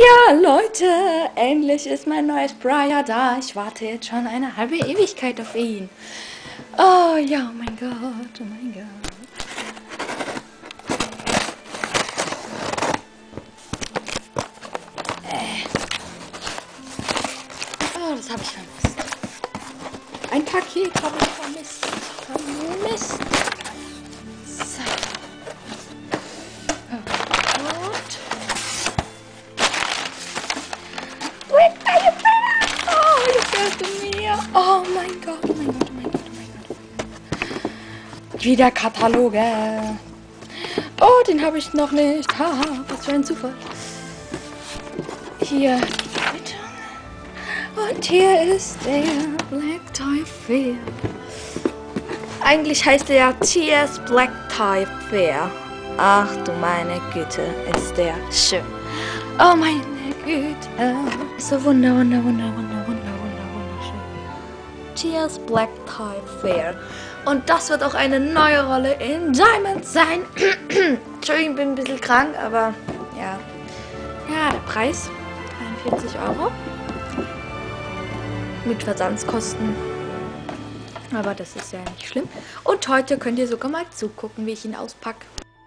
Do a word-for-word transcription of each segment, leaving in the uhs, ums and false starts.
Ja, Leute, endlich ist mein neues Briar da. Ich warte jetzt schon eine halbe Ewigkeit auf ihn. Oh ja, oh mein Gott, oh mein Gott. Äh. Oh, das habe ich vermisst. Ein Paket habe ich vermisst. Vermisst. So. Oh Gott. Oh, jetzt hörst du mir. Oh mein Gott, oh mein Gott, oh mein Gott, oh mein Gott. Wieder Kataloge. Oh, den habe ich noch nicht. Haha, was für ein Zufall. Hier die Quittung. Und hier ist der Black Tie Fair. Eigentlich heißt er ja T S Black Tie Fair. Ach du meine Güte, ist der schön. Oh meine Güte. So wunder, wunder, wunder, wunder, wunder, wunder, wunderschön. T S Black Tie Fair. Und das wird auch eine neue Rolle in Diamond sein. Entschuldigung, ich bin ein bisschen krank, aber ja. Ja, der Preis. dreiundvierzig Euro. Mit Versandskosten. Aber das ist ja nicht schlimm. Und heute könnt ihr sogar mal zugucken, wie ich ihn auspacke.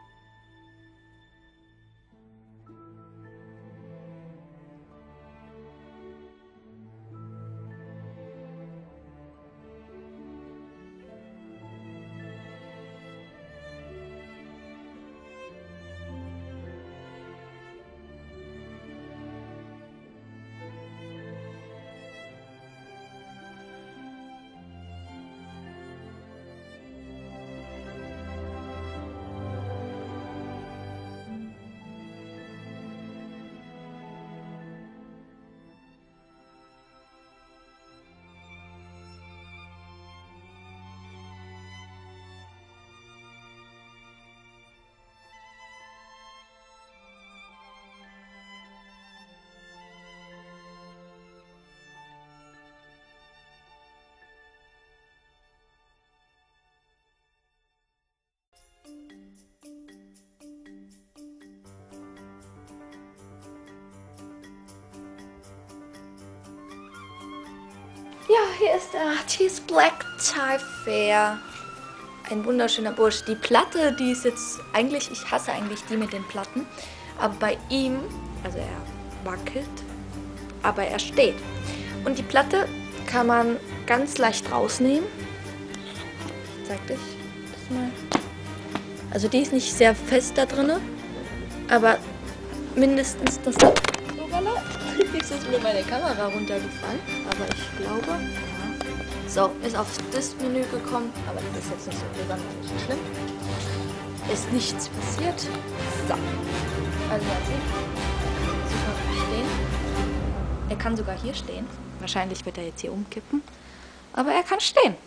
Ja, hier ist der T S Black Tie Fair. Ein wunderschöner Bursch. Die Platte, die ist jetzt eigentlich, ich hasse eigentlich die mit den Platten, aber bei ihm, also er wackelt, aber er steht. Und die Platte kann man ganz leicht rausnehmen. Zeig dich das mal. Also die ist nicht sehr fest da drin, aber mindestens das... Jetzt ist mir meine Kamera runtergefallen, aber ich glaube, ja. So, ist auf das Menü gekommen, aber das ist jetzt nicht so besonders nicht schlimm. Ist nichts passiert. So, also man sieht, super stehen. Er kann sogar hier stehen. Wahrscheinlich wird er jetzt hier umkippen, aber er kann stehen.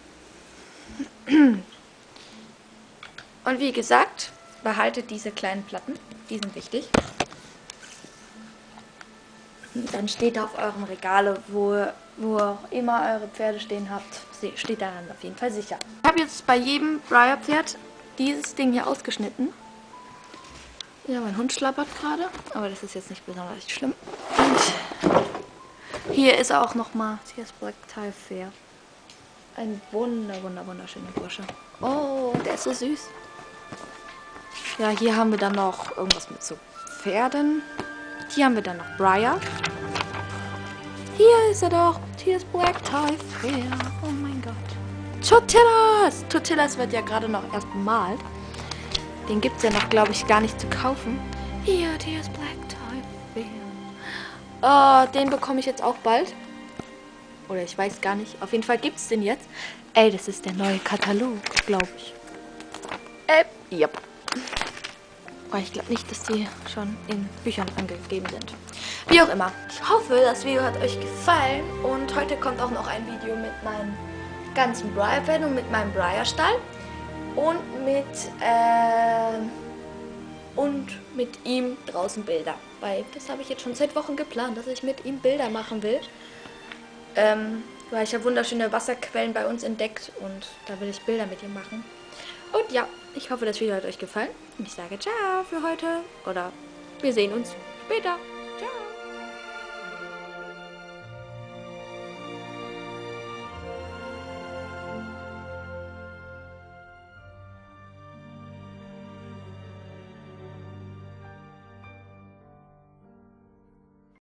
Und wie gesagt, behaltet diese kleinen Platten, die sind wichtig. Dann steht auf euren Regale, wo, wo auch immer eure Pferde stehen habt, steht da dann auf jeden Fall sicher. Ich habe jetzt bei jedem Briar-Pferd dieses Ding hier ausgeschnitten. Ja, mein Hund schlappert gerade, aber das ist jetzt nicht besonders schlimm. Und hier ist auch nochmal T S Black Tie Fair. Ein wunder, wunder, wunderschöner Bursche. Oh, der ist so süß. Ja, hier haben wir dann noch irgendwas mit so Pferden. Hier haben wir dann noch Briar. Hier ist er doch. T S Black Tie Fair. Oh mein Gott. Tortillas. Tortillas wird ja gerade noch erst bemalt. Den gibt es ja noch, glaube ich, gar nicht zu kaufen. Hier, T S Black Tie Fair. Oh, den bekomme ich jetzt auch bald. Oder ich weiß gar nicht. Auf jeden Fall gibt es den jetzt. Ey, das ist der neue Katalog, glaube ich. Äh, ja. Aber ich glaube nicht, dass die schon in Büchern angegeben sind. Wie auch immer. Ich hoffe, das Video hat euch gefallen. Und heute kommt auch noch ein Video mit meinen ganzen Briar-Pferden und mit meinem Briar-Stall. Und mit, äh, und mit ihm draußen Bilder. Weil das habe ich jetzt schon seit Wochen geplant, dass ich mit ihm Bilder machen will. Ähm, weil ich habe wunderschöne Wasserquellen bei uns entdeckt. Und da will ich Bilder mit ihm machen. Und ja, ich hoffe, das Video hat euch gefallen. Und ich sage ciao für heute. Oder wir sehen uns später.